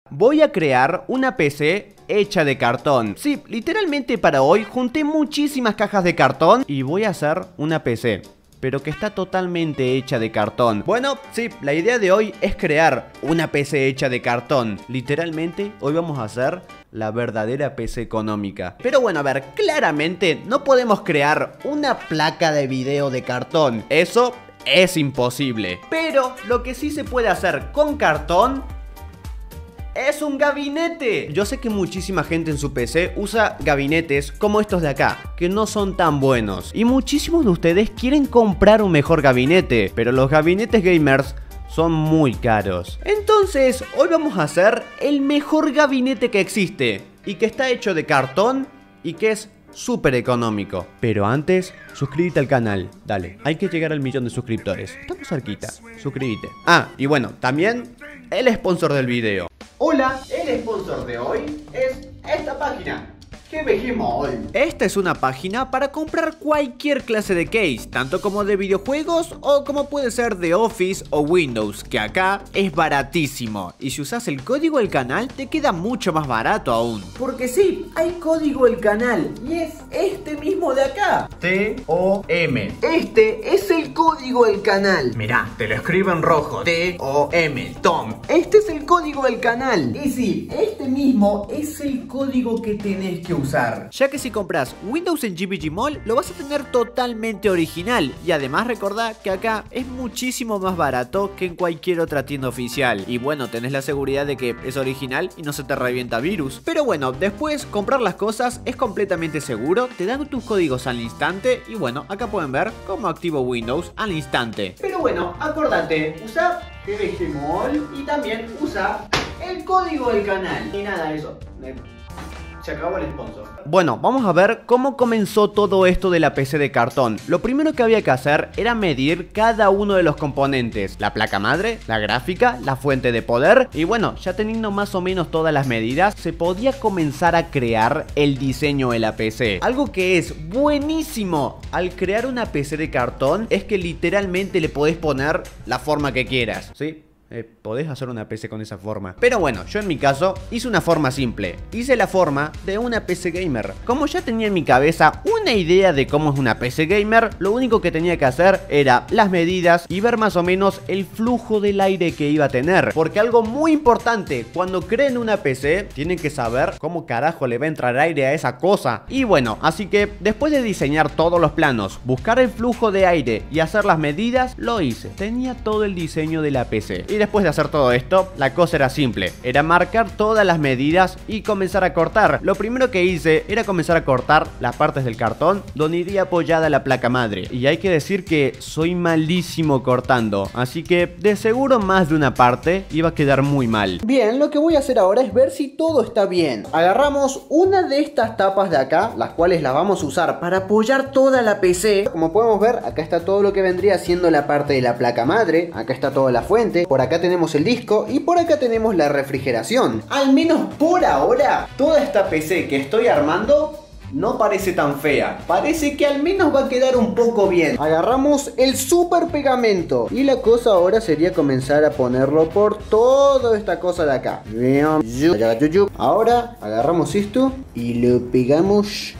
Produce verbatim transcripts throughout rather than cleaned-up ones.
Voy a crear una P C hecha de cartón. Sí, literalmente para hoy junté muchísimas cajas de cartón y voy a hacer una P C, pero que está totalmente hecha de cartón. Bueno, sí, la idea de hoy es crear una P C hecha de cartón. Literalmente, hoy vamos a hacer la verdadera P C económica. Pero bueno, a ver, claramente no podemos crear una placa de video de cartón. Eso es imposible. Pero lo que sí se puede hacer con cartón es un gabinete. Yo sé que muchísima gente en su P C usa gabinetes como estos de acá, que no son tan buenos. Y muchísimos de ustedes quieren comprar un mejor gabinete, pero los gabinetes gamers son muy caros. Entonces, hoy vamos a hacer el mejor gabinete que existe y que está hecho de cartón y que es súper económico. Pero antes, suscríbete al canal. Dale, hay que llegar al millón de suscriptores. Estamos cerquita, suscríbete. Ah, y bueno, también el sponsor del video. Hola, el sponsor de hoy es esta página, G B G Mall. Esta es una página para comprar cualquier clase de case, tanto como de videojuegos o como puede ser de Office o Windows, que acá es baratísimo. Y si usas el código del canal te queda mucho más barato aún. Porque sí, hay código del canal y es este mismo de acá, T O M. Este es el código del canal. Mirá, te lo escribo en rojo, T O M, Tom. Este es el código del canal. Y sí, este mismo es el código que tenés que usar, ya que si compras Windows en G B G Mall lo vas a tener totalmente original. Y además recordá que acá es muchísimo más barato que en cualquier otra tienda oficial. Y bueno, tenés la seguridad de que es original y no se te revienta virus. Pero bueno, después comprar las cosas es completamente seguro, te dan tus códigos al instante. Y bueno, acá pueden ver cómo activo Windows al instante. Pero bueno, acordate, usa G B G Mall y también usa el código del canal. Y nada, eso. Se acabó el sponsor. Bueno, vamos a ver cómo comenzó todo esto de la P C de cartón. Lo primero que había que hacer era medir cada uno de los componentes: la placa madre, la gráfica, la fuente de poder. Y bueno, ya teniendo más o menos todas las medidas, se podía comenzar a crear el diseño de la P C. Algo que es buenísimo al crear una P C de cartón es que literalmente le podés poner la forma que quieras, ¿sí? Eh, podés hacer una P C con esa forma. Pero bueno, yo en mi caso hice una forma simple. Hice la forma de una P C gamer. Como ya tenía en mi cabeza una idea de cómo es una P C gamer, lo único que tenía que hacer era las medidas y ver más o menos el flujo del aire que iba a tener. Porque algo muy importante, cuando creen una P C, tienen que saber cómo carajo le va a entrar aire a esa cosa. Y bueno, así que después de diseñar todos los planos, buscar el flujo de aire y hacer las medidas, lo hice. Tenía todo el diseño de la P C. Y después de hacer todo esto, la cosa era simple. Era marcar todas las medidas y comenzar a cortar. Lo primero que hice era comenzar a cortar las partes del cartón donde iría apoyada la placa madre. Y hay que decir que soy malísimo cortando, así que de seguro más de una parte iba a quedar muy mal. Bien, lo que voy a hacer ahora es ver si todo está bien. Agarramos una de estas tapas de acá, las cuales las vamos a usar para apoyar toda la P C. Como podemos ver, acá está todo lo que vendría siendo la parte de la placa madre. Acá está toda la fuente. Por acá tenemos el disco y por acá tenemos la refrigeración. Al menos por ahora, toda esta P C que estoy armando no parece tan fea. Parece que al menos va a quedar un poco bien. Agarramos el super pegamento y la cosa ahora sería comenzar a ponerlo por toda esta cosa de acá. Ahora agarramos esto y lo pegamos.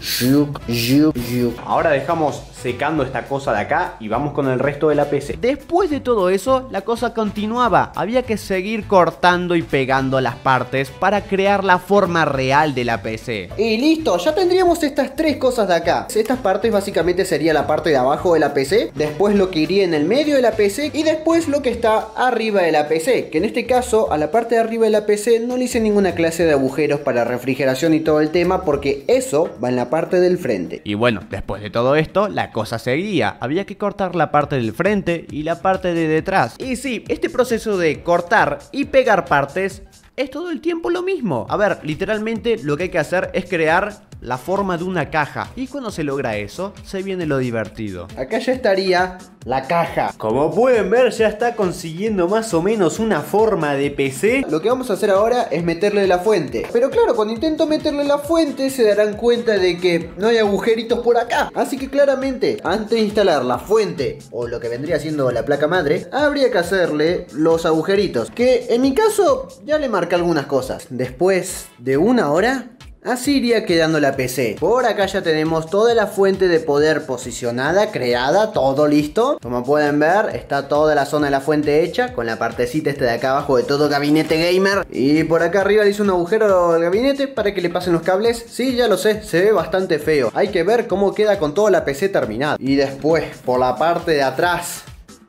Ahora dejamos secando esta cosa de acá y vamos con el resto de la P C. Después de todo eso, la cosa continuaba. Había que seguir cortando y pegando las partes para crear la forma real de la P C. Y listo, ya tendríamos estas tres cosas de acá. Estas partes básicamente sería la parte de abajo de la P C, después lo que iría en el medio de la P C y después lo que está arriba de la P C, que en este caso a la parte de arriba de la P C no le hice ninguna clase de agujeros para refrigeración y todo el tema, porque eso va en la parte del frente. Y bueno, después de todo esto, la cosa seguía. Había que cortar la parte del frente y la parte de detrás. Y sí, este proceso de cortar y pegar partes es todo el tiempo lo mismo. A ver, literalmente lo que hay que hacer es crear la forma de una caja. Y cuando se logra eso, se viene lo divertido. Acá ya estaría la caja. Como pueden ver, ya está consiguiendo más o menos una forma de P C. Lo que vamos a hacer ahora es meterle la fuente. Pero claro, cuando intento meterle la fuente se darán cuenta de que no hay agujeritos por acá. Así que claramente, antes de instalar la fuente o lo que vendría siendo la placa madre, habría que hacerle los agujeritos, que en mi caso ya le marqué algunas cosas. Después de una hora, así iría quedando la P C. Por acá ya tenemos toda la fuente de poder posicionada, creada, todo listo. Como pueden ver, está toda la zona de la fuente hecha, con la partecita esta de acá abajo de todo gabinete gamer. Y por acá arriba le hice un agujero al gabinete para que le pasen los cables. Sí, ya lo sé, se ve bastante feo. Hay que ver cómo queda con toda la P C terminada. Y después, por la parte de atrás,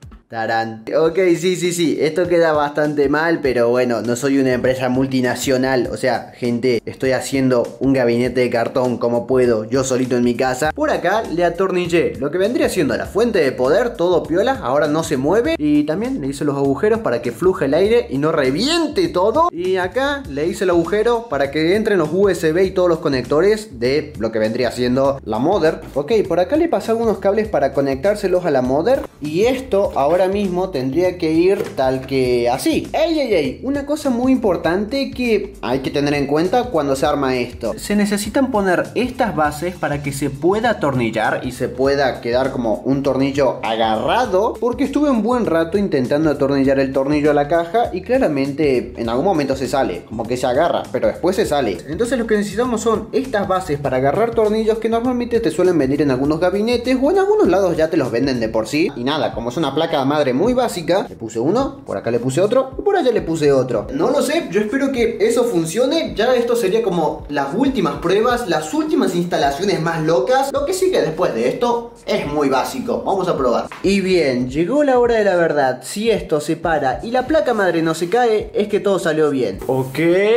tarán. Ok, sí, sí, sí, esto queda bastante mal, pero bueno, no soy una empresa multinacional. O sea, gente, estoy haciendo un gabinete de cartón como puedo, yo solito en mi casa. Por acá le atornillé lo que vendría siendo la fuente de poder, todo piola, ahora no se mueve. Y también le hice los agujeros para que fluja el aire y no reviente todo. Y acá le hice el agujero para que entren los U S B y todos los conectores de lo que vendría siendo la mother. Ok, por acá le pasé algunos cables para conectárselos a la mother. Y esto ahora Ahora mismo tendría que ir tal que así. ¡Ey, ey, ey! Una cosa muy importante que hay que tener en cuenta cuando se arma esto. Se necesitan poner estas bases para que se pueda atornillar y se pueda quedar como un tornillo agarrado, porque estuve un buen rato intentando atornillar el tornillo a la caja y claramente en algún momento se sale, como que se agarra, pero después se sale. Entonces lo que necesitamos son estas bases para agarrar tornillos que normalmente te suelen vender en algunos gabinetes o en algunos lados ya te los venden de por sí. Y nada, como es una placa madre muy básica, le puse uno, por acá le puse otro y por allá le puse otro. No lo sé, yo espero que eso funcione. Ya esto sería como las últimas pruebas, las últimas instalaciones más locas. Lo que sigue después de esto es muy básico. Vamos a probar. Y bien, llegó la hora de la verdad. Si esto se para y la placa madre no se cae, es que todo salió bien. Ok.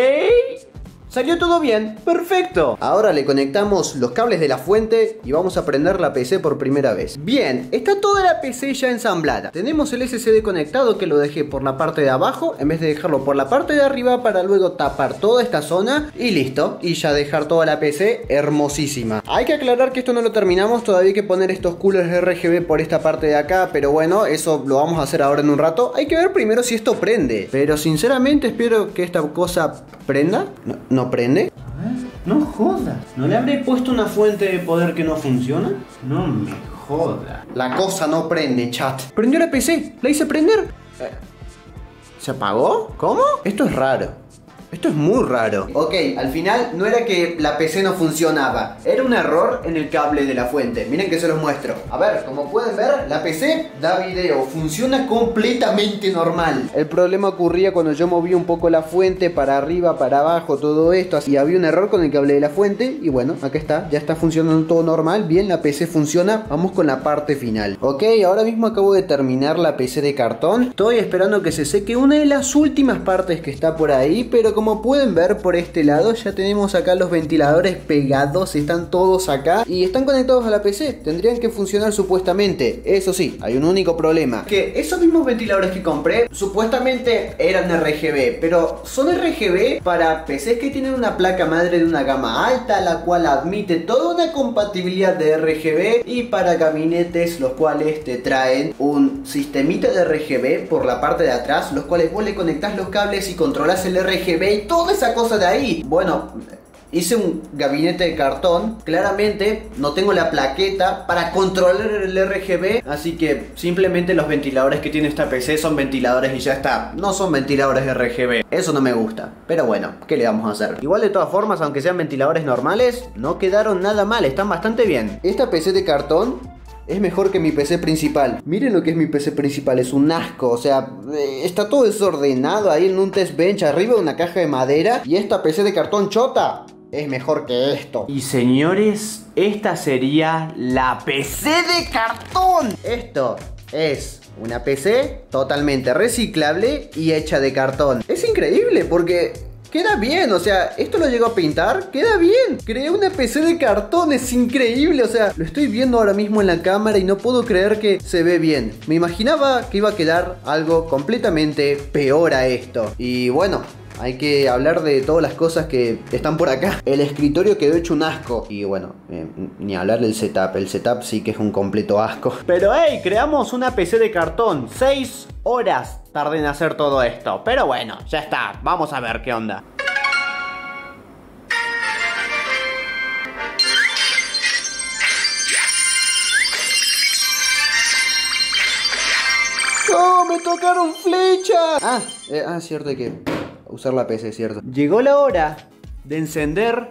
Salió todo bien, perfecto. Ahora le conectamos los cables de la fuente y vamos a prender la P C por primera vez. Bien, está toda la P C ya ensamblada. Tenemos el S S D conectado que lo dejé por la parte de abajo en vez de dejarlo por la parte de arriba para luego tapar toda esta zona y listo. Y ya dejar toda la P C hermosísima. Hay que aclarar que esto no lo terminamos, todavía hay que poner estos coolers R G B por esta parte de acá, pero bueno, eso lo vamos a hacer ahora en un rato. Hay que ver primero si esto prende, pero sinceramente espero que esta cosa prenda. No, no prende. No jodas. ¿No le habré puesto una fuente de poder que no funciona? No me jodas. La cosa no prende, chat. Prendió la P C, la hice prender. Eh, ¿Se apagó? ¿Cómo? Esto es raro. Esto es muy raro. Ok, al final no era que la P C no funcionaba, era un error en el cable de la fuente. Miren que se los muestro. A ver, como pueden ver, la P C da video, funciona completamente normal. El problema ocurría cuando yo movía un poco la fuente para arriba, para abajo, todo esto, y había un error con el cable de la fuente. Y bueno, acá está, ya está funcionando todo normal. Bien, la P C funciona. Vamos con la parte final. Ok, ahora mismo acabo de terminar la P C de cartón. Estoy esperando que se seque una de las últimas partes que está por ahí, pero como Como pueden ver por este lado ya tenemos acá los ventiladores pegados, están todos acá y están conectados a la P C, tendrían que funcionar supuestamente. Eso sí, hay un único problema, que esos mismos ventiladores que compré supuestamente eran R G B, pero son R G B para P Cs que tienen una placa madre de una gama alta, la cual admite toda una compatibilidad de R G B, y para gabinetes los cuales te traen un sistemita de R G B por la parte de atrás, los cuales vos le conectás los cables y controlás el R G B y toda esa cosa de ahí. Bueno, hice un gabinete de cartón. Claramente no tengo la plaqueta para controlar el R G B, así que simplemente los ventiladores que tiene esta P C son ventiladores y ya está. No son ventiladores R G B. Eso no me gusta, pero bueno, ¿qué le vamos a hacer? Igual de todas formas, aunque sean ventiladores normales, no quedaron nada mal, están bastante bien. Esta P C de cartón es mejor que mi P C principal. Miren lo que es mi P C principal, es un asco. O sea, está todo desordenado ahí en un test bench, arriba de una caja de madera. Y esta P C de cartón chota es mejor que esto. Y señores, esta sería la P C de cartón. Esto es una P C totalmente reciclable y hecha de cartón. Es increíble porque queda bien, o sea, esto lo llego a pintar, queda bien. Creé una P C de cartón, es increíble, o sea, lo estoy viendo ahora mismo en la cámara y no puedo creer que se ve bien. Me imaginaba que iba a quedar algo completamente peor a esto. Y bueno, hay que hablar de todas las cosas que están por acá. El escritorio quedó hecho un asco. Y bueno, eh, ni hablar del setup. El setup sí que es un completo asco. Pero hey, creamos una P C de cartón. Seis horas tardé en hacer todo esto. Pero bueno, ya está. Vamos a ver qué onda. ¡Oh, me tocaron flechas! Ah, eh, ah, cierto, hay que usar la P C, cierto. Llegó la hora de encender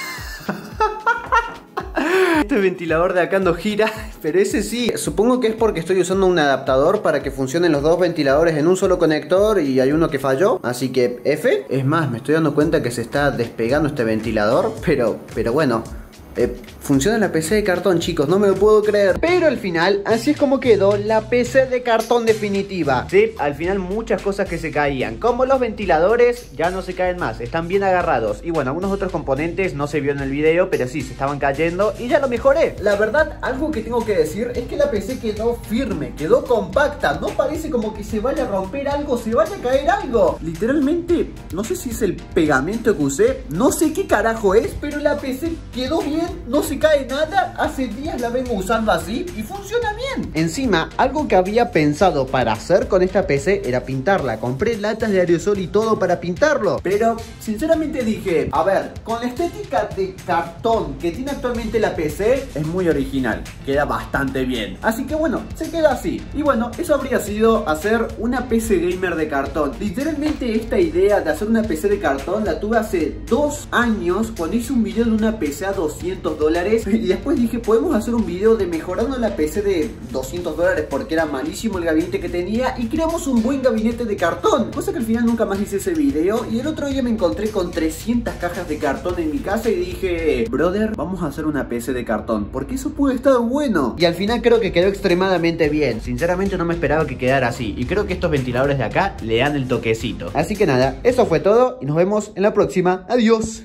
este ventilador de acá no gira, pero ese sí. Supongo que es porque estoy usando un adaptador para que funcionen los dos ventiladores en un solo conector y hay uno que falló. Así que F. Es más, me estoy dando cuenta que se está despegando este ventilador, pero, pero bueno. Eh, funciona la P C de cartón, chicos, no me lo puedo creer. Pero al final, así es como quedó la P C de cartón definitiva. Sí, al final muchas cosas que se caían, como los ventiladores, ya no se caen más, están bien agarrados. Y bueno, algunos otros componentes no se vio en el video, pero sí, se estaban cayendo y ya lo mejoré. La verdad, algo que tengo que decir es que la P C quedó firme, quedó compacta. No parece como que se vaya a romper algo, se vaya a caer algo. Literalmente, no sé si es el pegamento que usé, no sé qué carajo es, pero la P C quedó bien. No se cae nada, hace días la vengo usando así y funciona bien. Encima, algo que había pensado para hacer con esta P C era pintarla. Compré latas de aerosol y todo para pintarlo, pero sinceramente dije, a ver, con la estética de cartón que tiene actualmente la P C, es muy original, queda bastante bien. Así que bueno, se queda así. Y bueno, eso habría sido hacer una P C gamer de cartón. Literalmente esta idea de hacer una P C de cartón la tuve hace dos años cuando hice un video de una P C a doscientos dólares y después dije, podemos hacer un video de mejorando la P C de doscientos dólares porque era malísimo el gabinete que tenía y creamos un buen gabinete de cartón, cosa que al final nunca más hice ese video. Y el otro día me encontré con trescientas cajas de cartón en mi casa y dije, brother, vamos a hacer una P C de cartón porque eso puede estar bueno. Y al final creo que quedó extremadamente bien. Sinceramente no me esperaba que quedara así y creo que estos ventiladores de acá le dan el toquecito. Así que nada, eso fue todo y nos vemos en la próxima. Adiós.